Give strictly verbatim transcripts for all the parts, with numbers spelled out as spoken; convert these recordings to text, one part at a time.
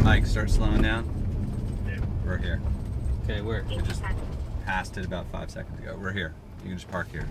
Mike, start slowing down. Yeah. We're here. Okay, where? We just passed it about five seconds ago. We're here. You can just park here.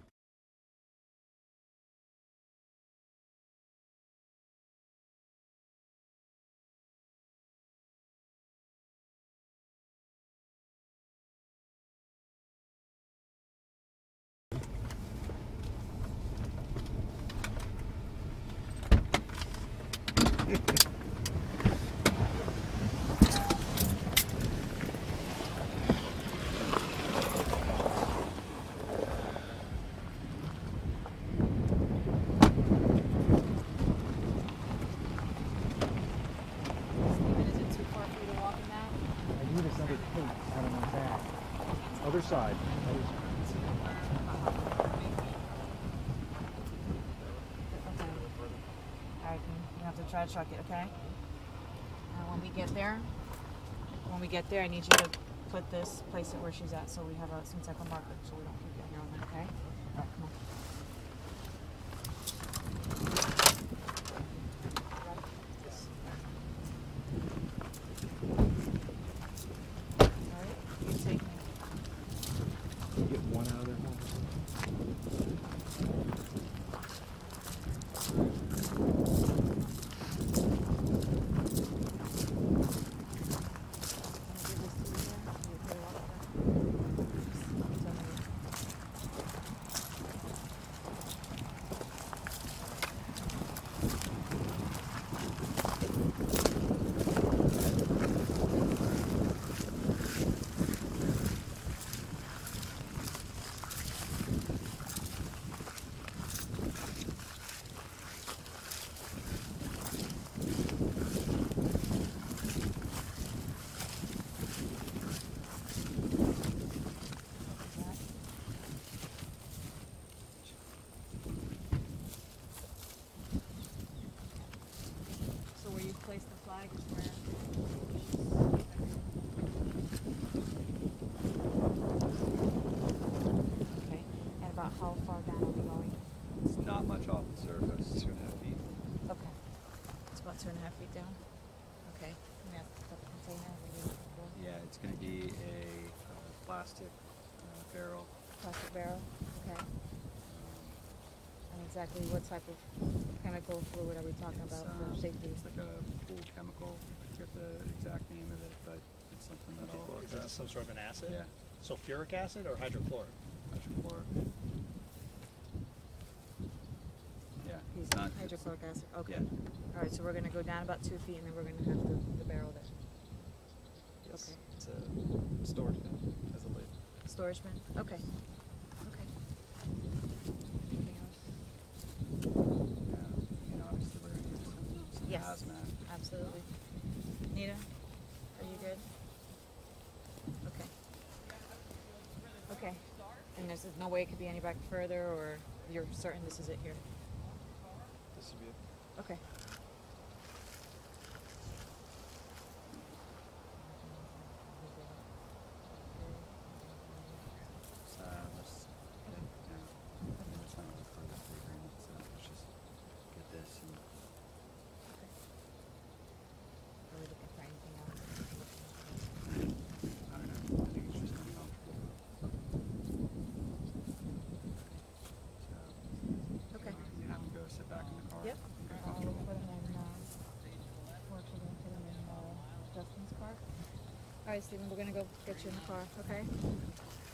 Other side. Okay. Alright, you have to try to truck it, okay? And when we get there, when we get there, I need you to put this, place it where she's at, so we have a, some type of marker, so we don't keep it here on that, okay? Alright, come on. Place the flag is where okay, and about how far down are we going? It's not much off the surface, two and a half feet. Okay, it's about two and a half feet down. Okay, we have to put the container. Yeah, it's going to be a uh, plastic uh, barrel. Plastic barrel, okay. And exactly what type of chemical fluid are we talking It's, about um, for safety? It's like a pool chemical. I forget the exact name of it, but it's something that I'll look Is it up. some sort of an acid? Yeah. Sulfuric acid or hydrochloric? Hydrochloric. Yeah. He's It's not hydrochloric acid. Okay. Yeah. All right. So we're going to go down about two feet, and then we're going to have the, the barrel there. Yes. Okay. It's a storage bin as a lid. Storage bin. Okay. Okay. Anything else? Yeah. You know, obviously we're going to use some, some Yes. hazmat. Absolutely. Nita, are you good? Okay. Okay. And there's no way it could be any back further, or you're certain this is it here? This would be it. Okay. So let's, yeah, yeah. I mean, it's not really part of the agreement, so let's just get this and Okay. Are we looking for anything else? I don't know. I think it's just uncomfortable. So, Okay. you have to go sit back in the car. Yep. and get I'll comfortable. put them in, uh, we're actually going to put them in uh, Justin's car. All right, Stephen, we're going to go get you in the car, okay?